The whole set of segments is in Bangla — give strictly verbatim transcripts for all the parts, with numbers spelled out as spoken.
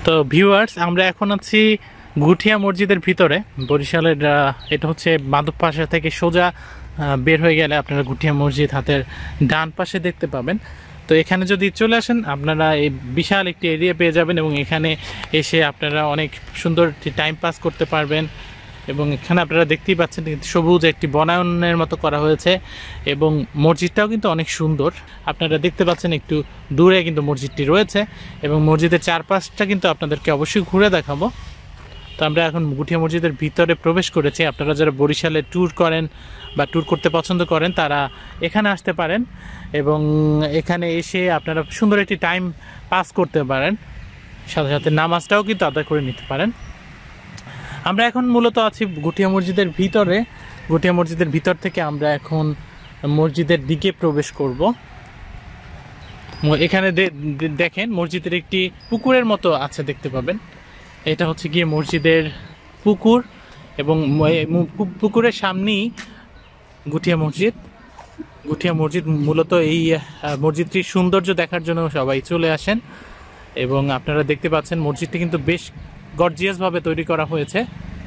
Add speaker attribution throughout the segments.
Speaker 1: তো ভিউয়ার্স, আমরা এখন আছি গুঠিয়া মসজিদের ভিতরে। বরিশালের এটা হচ্ছে মাধব পাশা থেকে সোজা বের হয়ে গেলে আপনারা গুঠিয়া মসজিদ হাতের ডান পাশে দেখতে পাবেন। তো এখানে যদি চলে আসেন আপনারা এই বিশাল একটি এরিয়া পেয়ে যাবেন এবং এখানে এসে আপনারা অনেক সুন্দর টাইম পাস করতে পারবেন। এবং এখানে আপনারা দেখতেই পাচ্ছেন সবুজ একটি বনায়নের মতো করা হয়েছে এবং মসজিদটাও কিন্তু অনেক সুন্দর। আপনারা দেখতে পাচ্ছেন একটু দূরে কিন্তু মসজিদটি রয়েছে এবং মসজিদের চারপাশটা কিন্তু আপনাদেরকে অবশ্যই ঘুরে দেখাবো। তো আমরা এখন গুঠিয়া মসজিদের ভিতরে প্রবেশ করেছি। আপনারা যারা বরিশালে ট্যুর করেন বা ট্যুর করতে পছন্দ করেন তারা এখানে আসতে পারেন এবং এখানে এসে আপনারা সুন্দর একটি টাইম পাস করতে পারেন, সাথে সাথে নামাজটাও কিন্তু আদায় করে নিতে পারেন। আমরা এখন মূলত আছি গুঠিয়া মসজিদের ভিতরে। গুঠিয়া মসজিদের ভিতর থেকে আমরা এখন মসজিদের দিকে প্রবেশ করব। এখানে দেখেন মসজিদের একটি পুকুরের মতো আছে, দেখতে পাবেন। এটা হচ্ছে গিয়ে মসজিদের পুকুর এবং পুকুরের সামনেই গুঠিয়া মসজিদ। গুঠিয়া মসজিদ মূলত এই মসজিদটির সৌন্দর্য দেখার জন্য সবাই চলে আসেন এবং আপনারা দেখতে পাচ্ছেন মসজিদটি কিন্তু বেশ গর্জিয়াস ভাবে তৈরি করা হয়েছে।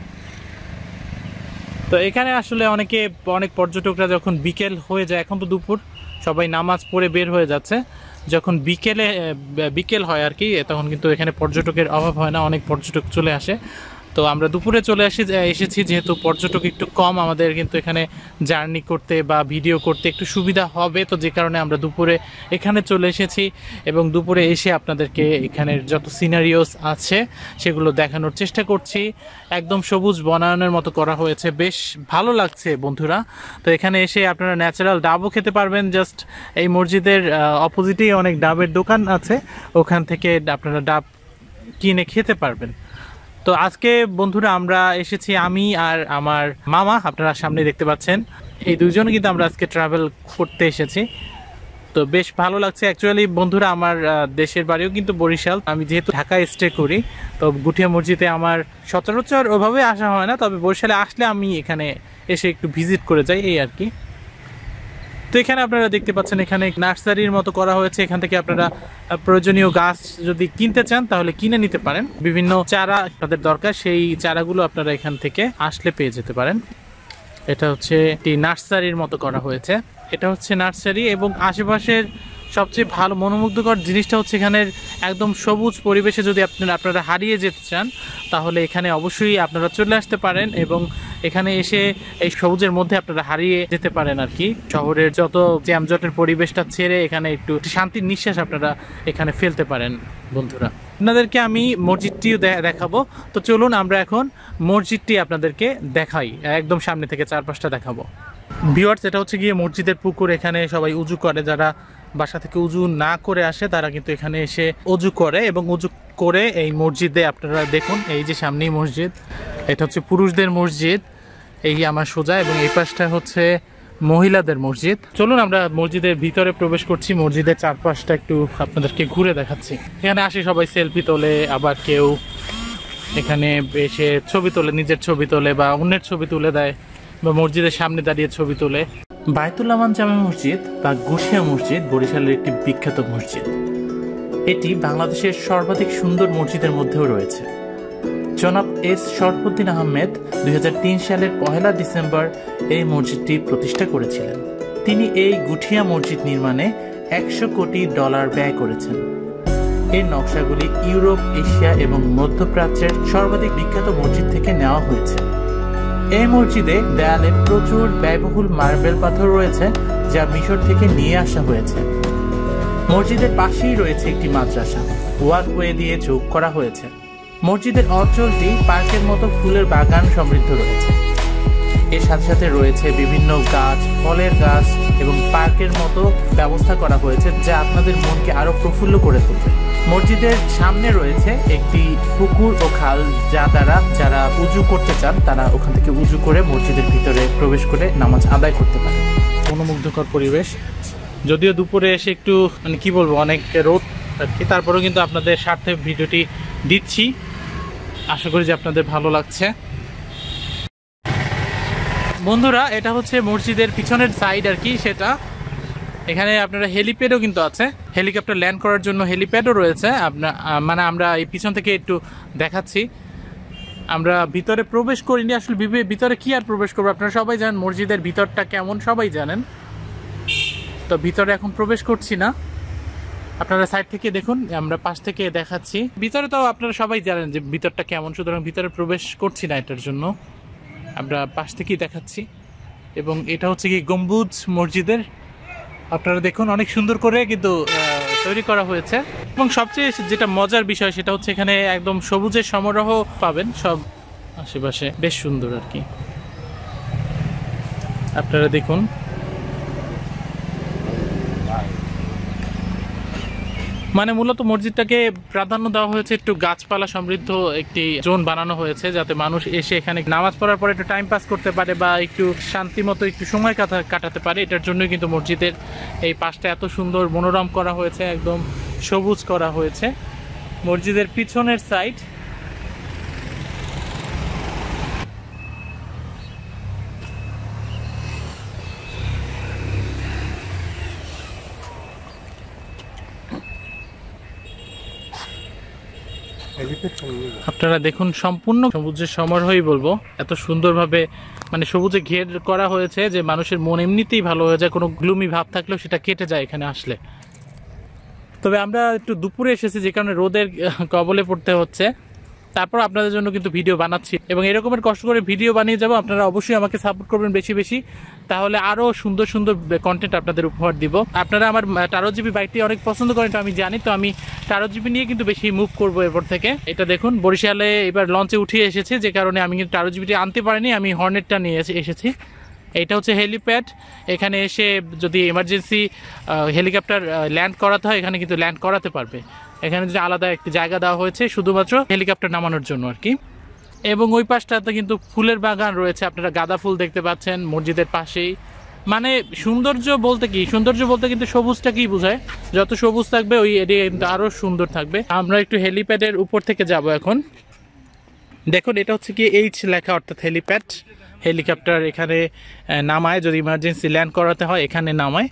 Speaker 1: তো এখানে আসলে অনেকে অনেক পর্যটকরা যখন বিকেল হয়ে যায়, এখন তো দুপুর, সবাই নামাজ পড়ে বের হয়ে যাচ্ছে, যখন বিকেলে বিকেল হয় আর কি, তখন কিন্তু এখানে পর্যটকের অভাব হয় না, অনেক পর্যটক চলে আসে। তো আমরা দুপুরে চলে আসি এসেছি যেহেতু পর্যটক একটু কম, আমাদের কিন্তু এখানে জার্নি করতে বা ভিডিও করতে একটু সুবিধা হবে। তো যে কারণে আমরা দুপুরে এখানে চলে এসেছি এবং দুপুরে এসে আপনাদেরকে এখানের যত সিনারিওস আছে সেগুলো দেখানোর চেষ্টা করছি। একদম সবুজ বনায়নের মতো করা হয়েছে, বেশ ভালো লাগছে বন্ধুরা। তো এখানে এসে আপনারা ন্যাচারাল ডাবও খেতে পারবেন। জাস্ট এই মসজিদের অপোজিটেই অনেক ডাবের দোকান আছে, ওখান থেকে আপনারা ডাব কিনে খেতে পারবেন। তো আজকে বন্ধুরা আমরা এসেছি আমি আর আমার মামা, আপনারা সামনে দেখতে পাচ্ছেন, এই দুইজন কিন্তু আমরা আজকে ট্রাভেল করতে এসেছি। তো বেশ ভালো লাগছে। অ্যাকচুয়ালি বন্ধুরা আমার দেশের বাড়িও কিন্তু বরিশাল, আমি যেহেতু ঢাকায় স্টে করি, তো গুঠিয়া মসজিদে আমার সচরাচর ওভাবে আসা হয় না, তবে বরিশালে আসলে আমি এখানে এসে একটু ভিজিট করে যাই, এই আর কি। তো এখানে আপনারা দেখতে পাচ্ছেন এখানে নার্সারির মতো করা হয়েছে। এখান থেকে আপনারা প্রয়োজনীয় গাছ যদি কিনতে চান তাহলে কিনে নিতে পারেন। বিভিন্ন চারা আপনাদের দরকার, সেই চারাগুলো আপনারা এখান থেকে আসলে পেয়ে যেতে পারেন। এটা হচ্ছে একটি নার্সারির মতো করা হয়েছে। এটা হচ্ছে নার্সারি এবং আশেপাশের সবচেয়ে ভালো মনোমুগ্ধকর জিনিসটা হচ্ছে এখানের একদম সবুজ পরিবেশে যদি আপনারা আপনারা হারিয়ে যেতে চান তাহলে এখানে অবশ্যই আপনারা চলে আসতে পারেন এবং এখানে এসে এই সবুজের মধ্যে আপনারা হারিয়ে যেতে পারেন আর কি। শহরের যত জ্যামজটের পরিবেশটা ছেড়ে এখানে একটু শান্তির নিঃশ্বাস আপনারা এখানে ফেলতে পারেন বন্ধুরা। আপনাদেরকে আমি মসজিদটিও দেখাবো। তো চলুন আমরা এখন মসজিদটি আপনাদেরকে দেখাই, একদম সামনে থেকে চারপাশটা দেখাবো। ভিউয়ার্স, এটা হচ্ছে গিয়ে মসজিদের পুকুর। এখানে সবাই উজু করে, যারা বাসা থেকে উজু না করে আসে তারা কিন্তু এখানে এসে উজু করে এবং উজু করে এই মসজিদে আপনারা দেখুন, এই যে সামনেই মসজিদ, এটা হচ্ছে পুরুষদের মসজিদ, এই আমার সোজা, এবং এই পাশটা হচ্ছে মহিলাদের মসজিদ। চলুন আমরা মসজিদের ভিতরে প্রবেশ করছি, মসজিদের চারপাশটা একটু আপনাদেরকে ঘুরে দেখাচ্ছি। এখানে আসে সবাই সেলফি তোলে, আবার কেউ এখানে এসে ছবি তোলে, নিজের ছবি তোলে বা অন্যের ছবি তুলে দেয় বা মসজিদের সামনে দাঁড়িয়ে ছবি তোলে। বায়তুল আমান জামে মসজিদ বা গুঠিয়া মসজিদ বরিশালের একটি বিখ্যাত মসজিদ। এটি বাংলাদেশের সর্বাধিক সুন্দর মসজিদের মধ্যেও রয়েছে। জনাব এস শরফুদ্দিন আহমেদ দুই হাজার তিন সালের পহেলা ডিসেম্বর এই মসজিদটি প্রতিষ্ঠা করেছিলেন। তিনি এই গুঠিয়া মসজিদ নির্মাণে একশো কোটি ডলার ব্যয় করেছেন। এর নকশাগুলি ইউরোপ, এশিয়া এবং মধ্যপ্রাচ্যের সর্বাধিক বিখ্যাত মসজিদ থেকে নেওয়া হয়েছে। এই মসজিদে দেয়ালে প্রচুর ব্যয়বহুল মার্বেল পাথর রয়েছে যা মিশর থেকে নিয়ে আসা হয়েছে। মসজিদের পাশেই রয়েছে একটি মাদ্রাসা, ওয়াকওয়ে দিয়ে যোগ করা হয়েছে। মসজিদের অঞ্চলটি পার্কের মতো ফুলের বাগান সমৃদ্ধ রয়েছে। এর সাথে সাথে রয়েছে বিভিন্ন গাছ, ফলের গাছ এবং পার্কের মতো ব্যবস্থা করা হয়েছে যা আপনাদের মনকে আরো প্রফুল্ল করে তুলবে। মসজিদের সামনে রয়েছে একটি পুকুর ও খাল, যা দ্বারা যারা উজু করতে চান তারা ওখান থেকে উজু করে মসজিদের ভিতরে প্রবেশ করে নামাজ আদায় করতে পারে। মনোমুগ্ধকর পরিবেশ, যদিও দুপুরে এসে একটু মানে কি বলবো অনেক রোদ আর কি, তারপরেও কিন্তু আপনাদের স্বার্থে ভিডিওটি দিচ্ছি। আশা করি যে আপনাদের ভালো লাগছে। বন্ধুরা, এটা হচ্ছে মসজিদের পিছনের সাইড আর কি, সেটা এখানে আপনারা হেলিপ্যাডও কিন্তু আছে, হেলিকপ্টার ল্যান্ড করার জন্য হেলিপ্যাডও রয়েছে। আপনার মানে আমরা এই পিছন থেকে একটু দেখাচ্ছি। আমরা ভিতরে প্রবেশ করিনি আসলে, ভিতরে কি আর প্রবেশ করবো, আপনারা সবাই জানেন মসজিদের ভিতরটা কেমন, সবাই জানেন। তো ভিতরে এখন প্রবেশ করছি না, আপনারা সাইড থেকে দেখুন, আমরা পাশ থেকে দেখাচ্ছি। ভিতরে তো আপনারা সবাই জানেন যে ভিতরটা কেমন, সুতরাং ভিতরে প্রবেশ করছি না এটার জন্য, আমরা পাশ থেকেই দেখাচ্ছি। এবং এটা হচ্ছে কি গম্বুজ মসজিদের, আপনারা দেখুন অনেক সুন্দর করে কিন্তু তৈরি করা হয়েছে। এবং সবচেয়ে যেটা মজার বিষয় সেটা হচ্ছে এখানে একদম সবুজের সমারোহ পাবেন সব আশেপাশে, বেশ সুন্দর আর কি। আপনারা দেখুন মানে মূলত মসজিদটাকে প্রাধান্য দেওয়া হয়েছে, একটু গাছপালা সমৃদ্ধ একটি জোন বানানো হয়েছে যাতে মানুষ এসে এখানে নামাজ পড়ার পরে একটু টাইম পাস করতে পারে বা একটু শান্তি মতো একটু সময় কাটাতে পারে। এটার জন্যই কিন্তু মসজিদের এই পাশটা এত সুন্দর মনোরম করা হয়েছে, একদম সবুজ করা হয়েছে। মসজিদের পিছনের সাইড আপনারা দেখুন, সম্পূর্ণ সবুজের সমারোহই বলবো, এত সুন্দরভাবে মানে সবুজে ঘের করা হয়েছে যে মানুষের মন এমনিতেই ভালো হয়ে যায়, কোনো গ্লুমি ভাব থাকলেও সেটা কেটে যায় এখানে আসলে। তবে আমরা একটু দুপুরে এসেছি যে কারণে রোদের কবলে পড়তে হচ্ছে, তারপর আপনাদের জন্য কিন্তু ভিডিও বানাচ্ছি এবং এরকমের কষ্ট করে ভিডিও বানিয়ে যাব। আপনারা অবশ্যই আমাকে সাপোর্ট করবেন বেশি বেশি, তাহলে আরও সুন্দর সুন্দর কন্টেন্ট আপনাদের উপহার দিব। আপনারা আমার তেরো জিবি বাইকটি অনেক পছন্দ করেন, তো আমি জানি, তো আমি তেরো জিবি নিয়ে কিন্তু বেশি মুভ করবো এরপর থেকে। এটা দেখুন বরিশালে এবার লঞ্চে উঠিয়ে এসেছে, যে কারণে আমি কিন্তু তেরো জিবিটি আনতে পারিনি, আমি হর্নেটটা নিয়ে এসেছি। এটা হচ্ছে হেলিপ্যাড, এখানে এসে যদি এমার্জেন্সি হেলিকপ্টার ল্যান্ড করাতে হয় এখানে কিন্তু ল্যান্ড করাতে পারবে। এখানে যে আলাদা একটি জায়গা দেওয়া হয়েছে শুধুমাত্র হেলিকপ্টার নামানোর জন্য আর কি। এবং ওই পাশটাতে কিন্তু ফুলের বাগান রয়েছে, আপনারা গাঁদা ফুল দেখতে পাচ্ছেন মসজিদের পাশেই। মানে সৌন্দর্য বলতে কি, সৌন্দর্য বলতে কিন্তু সবুজটা কি বোঝায়, যত সবুজ থাকবে ওই এরিয়া কিন্তু আরও সুন্দর থাকবে। আমরা একটু হেলিপ্যাডের উপর থেকে যাব এখন। দেখুন এটা হচ্ছে কি এইচ লেখা, অর্থাৎ হেলিপ্যাড। হেলিকপ্টার এখানে নামায়, যদি ইমার্জেন্সি ল্যান্ড করাতে হয় এখানে নামায়।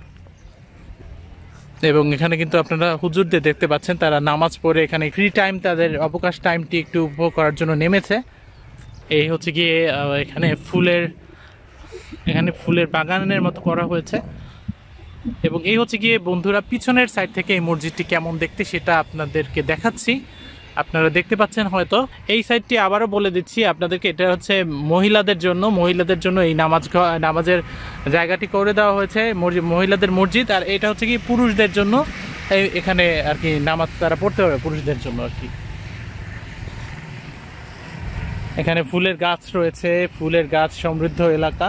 Speaker 1: এবং এখানে কিন্তু আপনারা হুজুরদের দেখতে পাচ্ছেন, তারা নামাজ পড়ে এখানে ফ্রি টাইম, তাদের অবকাশ টাইমটি একটু উপভোগ করার জন্য নেমেছে। এই হচ্ছে গিয়ে এখানে ফুলের এখানে ফুলের বাগানের মতো করা হয়েছে। এবং এই হচ্ছে গিয়ে বন্ধুরা পিছনের সাইড থেকে এই মসজিদটি কেমন দেখতে সেটা আপনাদেরকে দেখাচ্ছি। আপনারা দেখতে পাচ্ছেন হয়তো। এই সাইডটি আবারও বলে দিচ্ছি আপনাদেরকে, এটা হচ্ছে মহিলাদের জন্য, মহিলাদের জন্য এই নামাজ নামাজের জায়গাটি করে দেওয়া হয়েছে, মহিলাদের মসজিদ। আর এটা হচ্ছে কি পুরুষদের জন্য, এখানে আর কি নামাজ তারা পড়তে পারবে পুরুষদের জন্য আর কি। এখানে ফুলের গাছ রয়েছে, ফুলের গাছ সমৃদ্ধ এলাকা।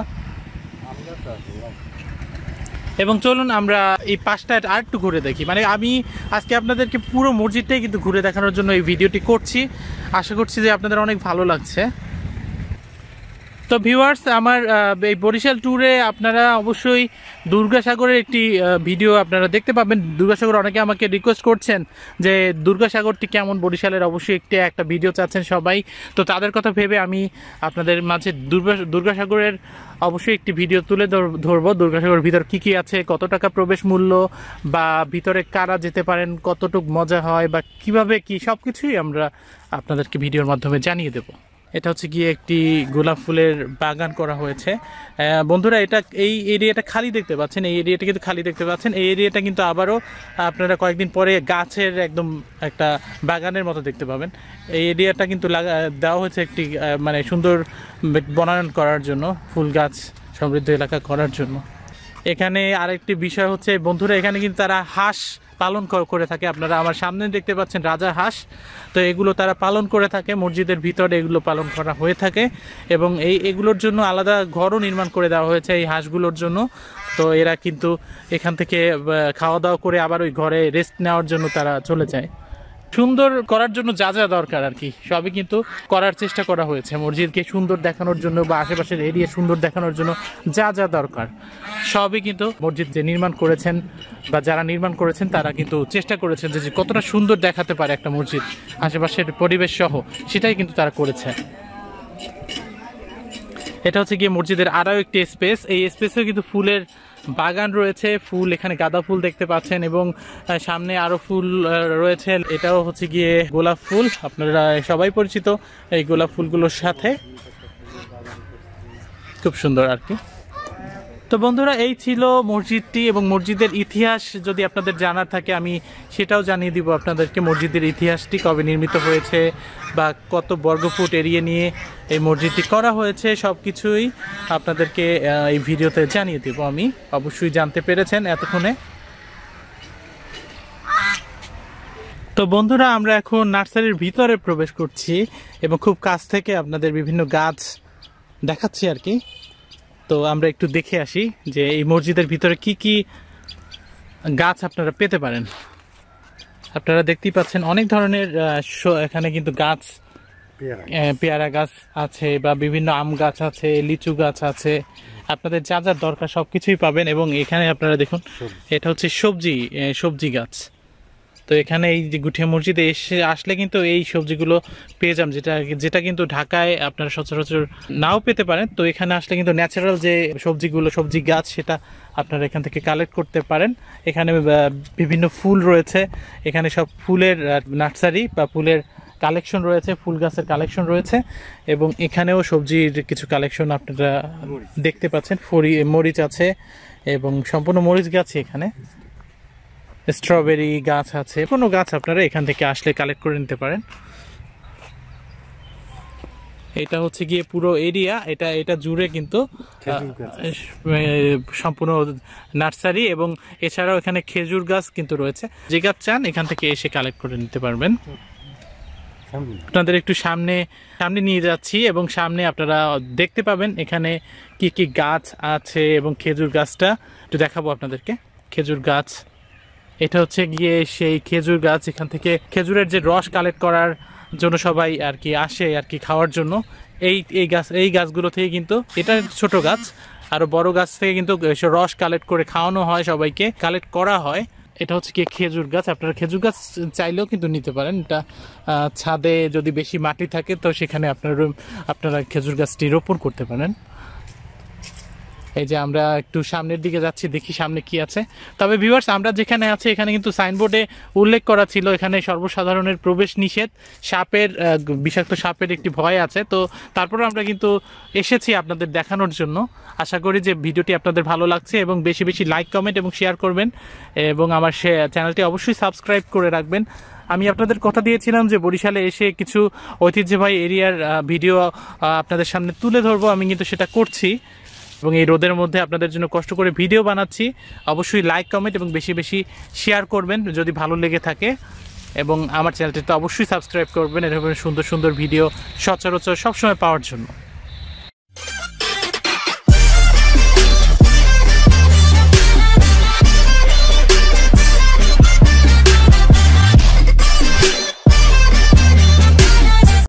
Speaker 1: এবং চলুন আমরা এই পাশটা আর একটু ঘুরে দেখি। মানে আমি আজকে আপনাদেরকে পুরো মসজিদটাই কিন্তু ঘুরে দেখানোর জন্য এই ভিডিওটি করছি, আশা করছি যে আপনাদের অনেক ভালো লাগছে। তো ভিউয়ার্স, আমার এই বরিশাল ট্যুরে আপনারা অবশ্যই দুর্গাসাগরের একটি ভিডিও আপনারা দেখতে পাবেন। দুর্গাসাগর অনেকে আমাকে রিকোয়েস্ট করছেন যে দুর্গাসাগরটি কেমন বরিশালের, অবশ্যই একটি একটা ভিডিও চাচ্ছেন সবাই। তো তাদের কথা ভেবে আমি আপনাদের মাঝে দুর্গা দুর্গাসাগরের অবশ্যই একটি ভিডিও তুলে ধরবো। দুর্গাসাগরের ভিতর কি কি আছে, কত টাকা প্রবেশ মূল্য, বা ভিতরে কারা যেতে পারেন, কতটুকু মজা হয়, বা কিভাবে কি, সব কিছুই আমরা আপনাদেরকে ভিডিওর মাধ্যমে জানিয়ে দেবো। এটা হচ্ছে গিয়ে একটি গোলাপ ফুলের বাগান করা হয়েছে বন্ধুরা। এটা এই এরিয়াটা খালি দেখতে পাচ্ছেন, এই এরিয়াটা কিন্তু খালি দেখতে পাচ্ছেন। এই এরিয়াটা কিন্তু আবারও আপনারা কয়েকদিন পরে গাছের একদম একটা বাগানের মতো দেখতে পাবেন। এই এরিয়াটা কিন্তু লাগা দেওয়া হয়েছে একটি মানে সুন্দর বনায়ন করার জন্য, ফুল গাছ সমৃদ্ধ এলাকা করার জন্য। এখানে আরেকটি বিষয় হচ্ছে বন্ধুরা, এখানে কিন্তু তারা হাঁস পালন করে থাকে। আপনারা আমার সামনে দেখতে পাচ্ছেন রাজা হাঁস, তো এগুলো তারা পালন করে থাকে মসজিদের ভিতরে, এগুলো পালন করা হয়ে থাকে। এবং এই এগুলোর জন্য আলাদা ঘরও নির্মাণ করে দেওয়া হয়েছে এই হাঁসগুলোর জন্য। তো এরা কিন্তু এখান থেকে খাওয়া দাওয়া করে আবার ওই ঘরে রেস্ট নেওয়ার জন্য তারা চলে যায়। সুন্দর করার জন্য যা যা দরকার আর কি সবই কিন্তু করার চেষ্টা করা হয়েছে, মসজিদকে সুন্দর দেখানোর জন্য বা আশেপাশের এরিয়া সুন্দর দেখানোর জন্য যা যা দরকার সবই কিন্তু মসজিদ যে নির্মাণ করেছেন বা যারা নির্মাণ করেছেন তারা কিন্তু চেষ্টা করেছেন যে কতটা সুন্দর দেখাতে পারে একটা মসজিদ আশেপাশের পরিবেশ সহ, সেটাই কিন্তু তারা করেছে। এটা হচ্ছে গিয়ে মসজিদের আরও একটি স্পেস, এই স্পেসেও কিন্তু ফুলের বাগান রয়েছে, ফুল এখানে গাঁদা ফুল দেখতে পাচ্ছেন এবং সামনে আরো ফুল রয়েছে, এটাও হচ্ছে গিয়ে গোলাপ ফুল, আপনারা সবাই পরিচিত এই গোলাপ ফুলগুলোর সাথে, খুব সুন্দর আর কি। তো বন্ধুরা এই ছিল মসজিদটি এবং মসজিদের ইতিহাস যদি আপনাদের জানার থাকে আমি সেটাও জানিয়ে দিব আপনাদেরকে, মসজিদের ইতিহাসটি কবে নির্মিত হয়েছে বা কত বর্গফুট এরিয়া নিয়ে এই মসজিদটি করা হয়েছে সব কিছুই আপনাদেরকে এই ভিডিওতে জানিয়ে দেব আমি। অবশ্যই জানতে পেরেছেন এতক্ষণে। তো বন্ধুরা আমরা এখন নার্সারির ভিতরে প্রবেশ করছি এবং খুব কাছ থেকে আপনাদের বিভিন্ন গাছ দেখাচ্ছি আর কি। তো আমরা একটু দেখে আসি যে এই মসজিদের ভিতরে কি কি গাছ আপনারা পেতে পারেন। আপনারা দেখতেই পাচ্ছেন অনেক ধরনের এখানে কিন্তু গাছ, পেয়ারা গাছ আছে বা বিভিন্ন আম গাছ আছে, লিচু গাছ আছে, আপনাদের যা যা দরকার সবকিছুই পাবেন। এবং এখানে আপনারা দেখুন এটা হচ্ছে সবজি সবজি গাছ। তো এখানে এই যে গুঠিয়া মসজিদে এসে আসলে কিন্তু এই সবজিগুলো পেয়ে যান, যেটা যেটা কিন্তু ঢাকায় আপনারা সচরাচর নাও পেতে পারেন। তো এখানে আসলে কিন্তু ন্যাচারাল যে সবজিগুলো, সবজি গাছ, সেটা আপনারা এখান থেকে কালেক্ট করতে পারেন। এখানে বিভিন্ন ফুল রয়েছে, এখানে সব ফুলের নার্সারি বা ফুলের কালেকশন রয়েছে, ফুল গাছের কালেকশন রয়েছে এবং এখানেও সবজির কিছু কালেকশন আপনারা দেখতে পাচ্ছেন। ফরি মরিচ আছে এবং সম্পূর্ণ মরিচ গাছই এখানে, স্ট্রবেরি গাছ আছে, কোনো গাছ আপনারা এখান থেকে আসলে কালেক্ট করে নিতে পারেন। এটা হচ্ছে গিয়ে পুরো এরিয়া, এটা এটা জুড়ে কিন্তু সম্পূর্ণ নার্সারি এবং এছাড়াও এখানে খেজুর গাছ কিন্তু রয়েছে। যে গাছ চান এখান থেকে এসে কালেক্ট করে নিতে পারবেন। আপনাদের একটু সামনে সামনে নিয়ে যাচ্ছি এবং সামনে আপনারা দেখতে পাবেন এখানে কি কি গাছ আছে এবং খেজুর গাছটা একটু দেখাবো আপনাদেরকে। খেজুর গাছ, এটা হচ্ছে গিয়ে সেই খেজুর গাছ, এখান থেকে খেজুরের যে রস কালেক্ট করার জন্য সবাই আর কি আসে আর কি খাওয়ার জন্য। এই এই গাছ এই গাছগুলো থেকে কিন্তু, এটা ছোট গাছ, আরো বড় গাছ থেকে কিন্তু রস কালেক্ট করে খাওয়ানো হয়, সবাইকে কালেক্ট করা হয়। এটা হচ্ছে কি খেজুর গাছ, আপনারা খেজুর গাছ চাইলেও কিন্তু নিতে পারেন। এটা ছাদে যদি বেশি মাটি থাকে তো সেখানে আপনারা আপনারা খেজুর গাছটি রোপণ করতে পারেন। এই যে আমরা একটু সামনের দিকে যাচ্ছি, দেখি সামনে কি আছে। তবে ভিউয়ার্স আমরা যেখানে আছি এখানে কিন্তু সাইনবোর্ডে উল্লেখ করা ছিল এখানে সর্বসাধারণের প্রবেশ নিষেধ, সাপের বিষাক্ত সাপের একটি ভয় আছে। তো তারপরে আমরা কিন্তু এসেছি আপনাদের দেখানোর জন্য। আশা করি যে ভিডিওটি আপনাদের ভালো লাগছে এবং বেশি বেশি লাইক, কমেন্ট এবং শেয়ার করবেন এবং আমার চ্যানেলটি অবশ্যই সাবস্ক্রাইব করে রাখবেন। আমি আপনাদের কথা দিয়েছিলাম যে বরিশালে এসে কিছু ঐতিহ্যবাহী এরিয়ার ভিডিও আপনাদের সামনে তুলে ধরবো, আমি কিন্তু সেটা করছি এবং এই রোদের মধ্যে আপনাদের জন্য কষ্ট করে ভিডিও বানাচ্ছি। অবশ্যই লাইক, কমেন্ট এবং বেশি বেশি শেয়ার করবেন যদি ভালো লেগে থাকে এবং আমার চ্যানেলটি তো অবশ্যই সাবস্ক্রাইব করবেন এরকম সুন্দর সুন্দর ভিডিও সচরাচর সবসময় পাওয়ার জন্য।